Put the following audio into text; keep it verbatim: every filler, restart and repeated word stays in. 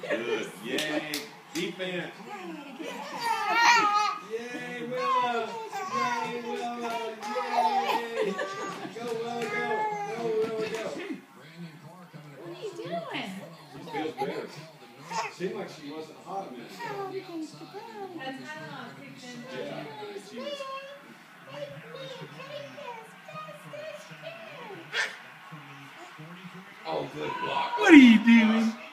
Good. Yay. Defense. Yay, Willa. Yay, Willa. Yay. Go, Willa, go. Go, Willa, go. What are you doing? She feels better. Seemed like she wasn't hot a minute ago. That's not fiction. Yeah. She was. Oh, good block. What are you doing?